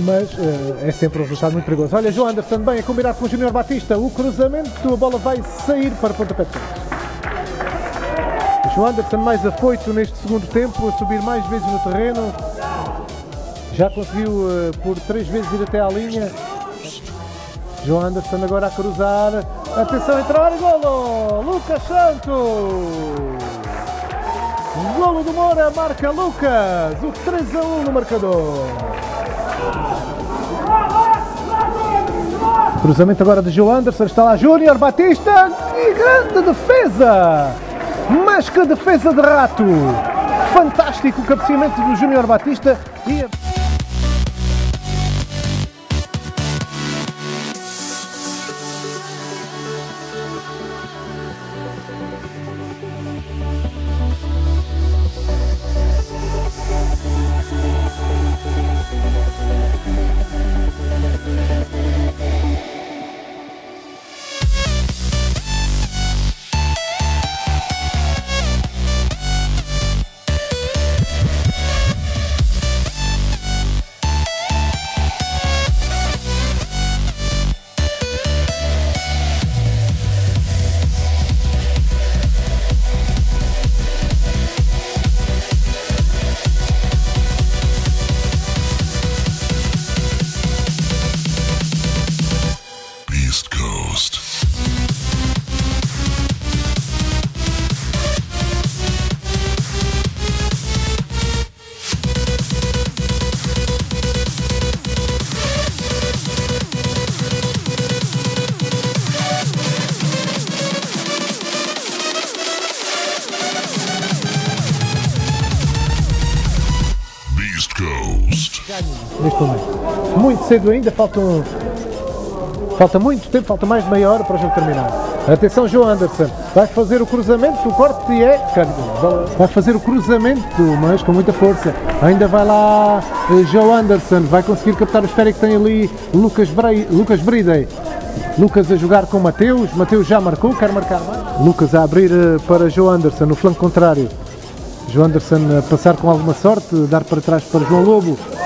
mas é sempre um resultado muito perigoso. Olha, João Anderson bem a combinar com o Júnior Batista, o cruzamento, a bola vai sair para pontapé de canto. João Anderson mais afoito neste segundo tempo, a subir mais vezes no terreno, já conseguiu por 3 vezes ir até à linha. João Anderson agora a cruzar, atenção, entra a área, golo! Lucas Santos! Golo do Moura, marca Lucas, o 3-1 no marcador. Cruzamento agora de João Anderson, está lá Júnior Batista, e grande defesa! Mas que defesa de rato! Fantástico o cabeceamento do Júnior Batista e... Neste momento, muito cedo ainda, falta muito tempo, falta mais de meia hora para o jogo terminar. Atenção, João Anderson vai fazer o cruzamento, o corte vai fazer o cruzamento, mas com muita força. Ainda vai lá João Anderson, vai conseguir captar o esférico que tem ali Lucas Bridey. Lucas a jogar com Mateus, Mateus já marcou, quer marcar mais. Lucas a abrir para João Anderson no flanco contrário. João Anderson a passar com alguma sorte, dar para trás para João Lobo.